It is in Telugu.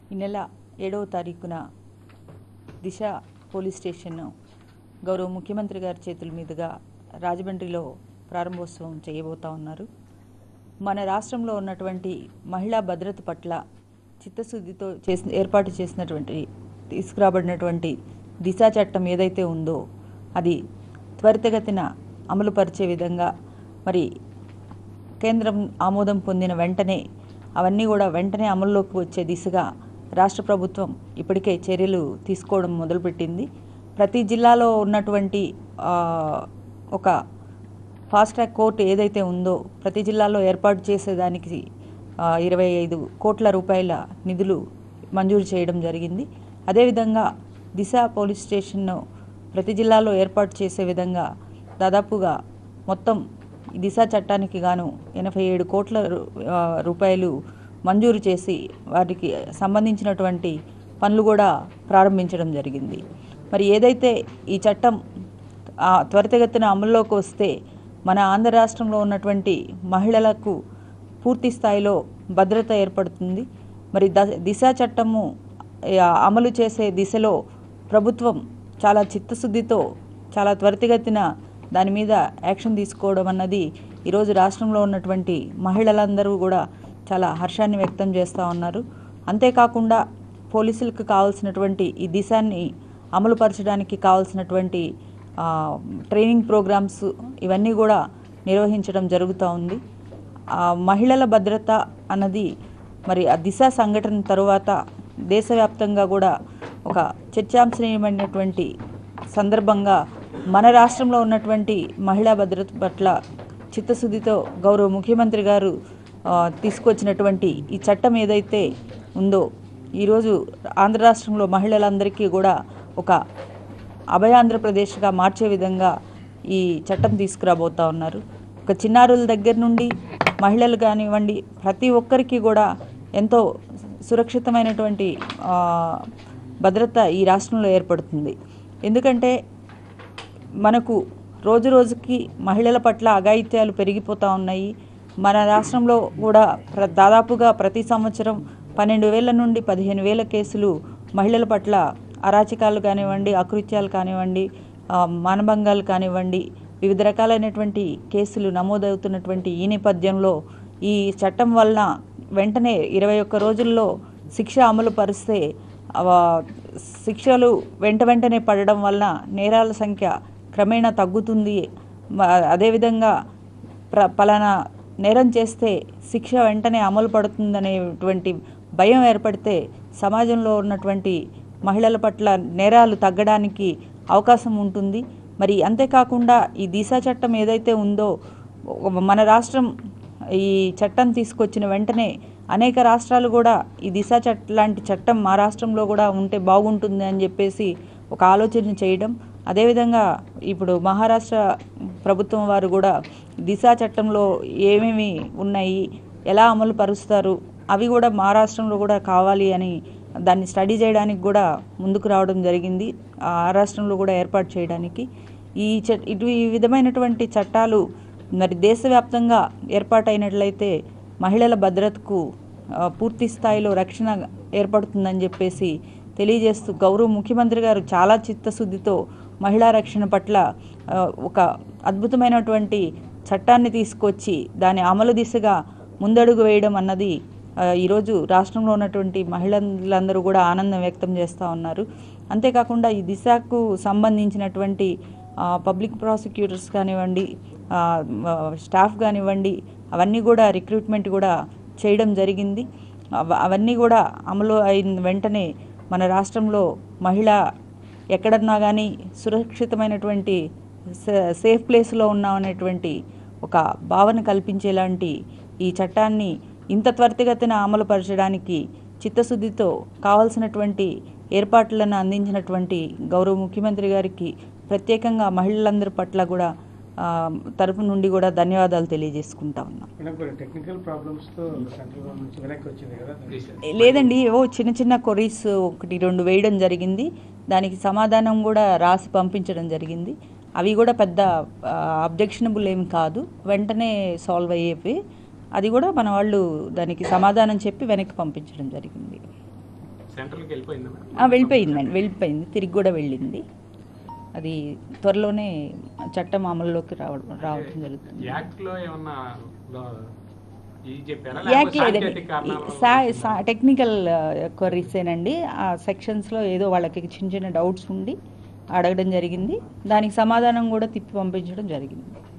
ఈ నెల 7వ తారీఖున దిశ పోలీస్ స్టేషన్ గౌరవ ముఖ్యమంత్రి గారి చేతుల మీదుగా రాజమండ్రిలో ప్రారంభోత్సవం చేయబోతా ఉన్నారు. మన రాష్ట్రంలో ఉన్నటువంటి మహిళా భద్రత పట్ల చిత్తశుద్ధితో ఏర్పాటు చేసినటువంటి తీసుకురాబడినటువంటి దిశ చట్టం ఏదైతే ఉందో అది త్వరితగతిన అమలు పరిచే విధంగా మరి కేంద్రం ఆమోదం పొందిన వెంటనే అవన్నీ కూడా వెంటనే అమల్లోకి వచ్చే దిశగా రాష్ట్ర ప్రభుత్వం ఇప్పటికే చర్యలు తీసుకోవడం మొదలుపెట్టింది. ప్రతి జిల్లాలో ఉన్నటువంటి ఒక ఫాస్ట్ ట్రాక్ కోర్టు ఏదైతే ఉందో ప్రతి జిల్లాలో ఏర్పాటు చేసేదానికి 25 కోట్ల రూపాయల నిధులు మంజూరు చేయడం జరిగింది. అదేవిధంగా దిశ పోలీస్ స్టేషన్ను ప్రతి జిల్లాలో ఏర్పాటు చేసే విధంగా దాదాపుగా మొత్తం దిశ చట్టానికి గాను 87 కోట్ల రూపాయలు మంజూరు చేసి వాటికి సంబంధించినటువంటి పనులు కూడా ప్రారంభించడం జరిగింది. మరి ఏదైతే ఈ చట్టం త్వరితగతిన అమల్లోకి వస్తే మన ఆంధ్ర రాష్ట్రంలో ఉన్నటువంటి మహిళలకు పూర్తి స్థాయిలో భద్రత ఏర్పడుతుంది. మరి దిశ చట్టము అమలు చేసే దిశలో ప్రభుత్వం చాలా చిత్తశుద్ధితో చాలా త్వరితగతిన దాని మీద యాక్షన్ తీసుకోవడం అన్నది ఈరోజు రాష్ట్రంలో ఉన్నటువంటి మహిళలందరూ కూడా చాలా హర్షాన్ని వ్యక్తం చేస్తూ ఉన్నారు. అంతేకాకుండా పోలీసులకు కావాల్సినటువంటి ఈ దిశాన్ని అమలుపరచడానికి కావాల్సినటువంటి ట్రైనింగ్ ప్రోగ్రామ్స్ ఇవన్నీ కూడా నిర్వహించడం జరుగుతూ ఉంది. మహిళల భద్రత అన్నది మరి ఆ దిశ సంఘటన తరువాత దేశవ్యాప్తంగా కూడా ఒక చర్చాంశనీయమైనటువంటి సందర్భంగా మన రాష్ట్రంలో ఉన్నటువంటి మహిళా భద్రత పట్ల చిత్తశుద్ధితో గౌరవ ముఖ్యమంత్రి గారు తీసుకొచ్చినటువంటి ఈ చట్టం ఏదైతే ఉందో ఈరోజు ఆంధ్ర రాష్ట్రంలో మహిళలందరికీ కూడా ఒక అభయాంధ్రప్రదేశ్గా మార్చే విధంగా ఈ చట్టం తీసుకురాబోతూ ఉన్నారు. ఒక చిన్నారుల దగ్గర నుండి మహిళలు కానివ్వండి ప్రతి ఒక్కరికి కూడా ఎంతో సురక్షితమైనటువంటి భద్రత ఈ రాష్ట్రంలో ఏర్పడుతుంది. ఎందుకంటే మనకు రోజు రోజుకి మహిళల పట్ల అఘాయిత్యాలు పెరిగిపోతూ ఉన్నాయి. మన రాష్ట్రంలో కూడా దాదాపుగా ప్రతి సంవత్సరం 12,000 నుండి 15,000 కేసులు మహిళల పట్ల అరాచకాలు కానివ్వండి, అకృత్యాలు కానివ్వండి, మానభంగాలు కానివ్వండి వివిధ రకాలైనటువంటి కేసులు నమోదవుతున్నటువంటి ఈ నేపథ్యంలో ఈ చట్టం వలన వెంటనే 21 రోజుల్లో శిక్ష అమలు పరిస్తే శిక్షలు వెంటనే పడడం వలన నేరాల సంఖ్య క్రమేణా తగ్గుతుంది. అదేవిధంగా పలానా నేరం చేస్తే శిక్ష వెంటనే అమలు పడుతుందనేటువంటి భయం ఏర్పడితే సమాజంలో ఉన్నటువంటి మహిళల పట్ల నేరాలు తగ్గడానికి అవకాశం ఉంటుంది. మరి అంతేకాకుండా ఈ దిశ చట్టం ఏదైతే ఉందో మన రాష్ట్రం ఈ చట్టం తీసుకొచ్చిన వెంటనే అనేక రాష్ట్రాలు కూడా ఈ దిశ లాంటి చట్టం మా రాష్ట్రంలో కూడా ఉంటే బాగుంటుంది అని చెప్పేసి ఒక ఆలోచన చేయడం. అదేవిధంగా ఇప్పుడు మహారాష్ట్ర ప్రభుత్వం వారు కూడా దిశ చట్టంలో ఏమేమి ఉన్నాయి, ఎలా అమలు పరుస్తారు అవి కూడా మా రాష్ట్రంలో కూడా కావాలి అని దాన్ని స్టడీ చేయడానికి కూడా ముందుకు రావడం జరిగింది. ఆ రాష్ట్రంలో కూడా ఏర్పాటు చేయడానికి ఈ విధమైనటువంటి చట్టాలు మరి దేశవ్యాప్తంగా ఏర్పాటైనట్లయితే మహిళల భద్రతకు పూర్తి స్థాయిలో రక్షణ ఏర్పడుతుందని చెప్పేసి తెలియజేస్తూ గౌరవ ముఖ్యమంత్రి గారు చాలా చిత్తశుద్ధితో మహిళా రక్షణ పట్ల ఒక అద్భుతమైనటువంటి చట్టాన్ని తీసుకొచ్చి దాని అమలు దిశగా ముందడుగు వేయడం అన్నది ఈరోజు రాష్ట్రంలో ఉన్నటువంటి మహిళలందరూ కూడా ఆనందం వ్యక్తం చేస్తూ ఉన్నారు. అంతేకాకుండా ఈ దిశకు సంబంధించినటువంటి పబ్లిక్ ప్రాసిక్యూటర్స్ కానివ్వండి, స్టాఫ్ కానివ్వండి అవన్నీ కూడా రిక్రూట్మెంట్ కూడా చేయడం జరిగింది. అవన్నీ కూడా అమలు అయిన వెంటనే మన రాష్ట్రంలో మహిళ ఎక్కడన్నా కానీ సురక్షితమైనటువంటి సేఫ్ ప్లేస్లో ఉన్నామనేటువంటి ఒక భావన కల్పించేలాంటి ఈ చట్టాన్ని ఇంత త్వరితగతిన అమలు పరచడానికి చిత్తశుద్ధితో కావాల్సినటువంటి ఏర్పాట్లను అందించినటువంటి గౌరవ ముఖ్యమంత్రి గారికి ప్రత్యేకంగా మహిళలందరి పట్ల కూడా తరపు నుండి కూడా ధన్యవాదాలు తెలియజేసుకుంటా ఉన్నాం. లేదండి, ఏవో చిన్న కొరీస్ 1-2 వేయడం జరిగింది. దానికి సమాధానం కూడా రాసి పంపించడం జరిగింది. అవి కూడా పెద్ద అబ్జెక్షనబుల్ ఏమి కాదు, వెంటనే సాల్వ్ అయ్యేవి. అది కూడా మన వాళ్ళు దానికి సమాధానం చెప్పి వెనక్కి పంపించడం జరిగింది. సెంట్రల్కి వెళ్ళిపోయిందా? వెళ్ళిపోయింది, తిరిగి కూడా వెళ్ళింది. అది త్వరలోనే చట్టం అమల్లోకి రావడం జరుగుతుంది. యాక్ట్లో ఏమన్నా యాక్ట్ లేదండి, టెక్నికల్ క్వరీసేనండి. ఆ సెక్షన్స్లో ఏదో వాళ్ళకి చిన్న చిన్న డౌట్స్ ఉండి అడగడం జరిగింది. దానికి సమాధానం కూడా తిప్పి పంపించడం జరిగింది.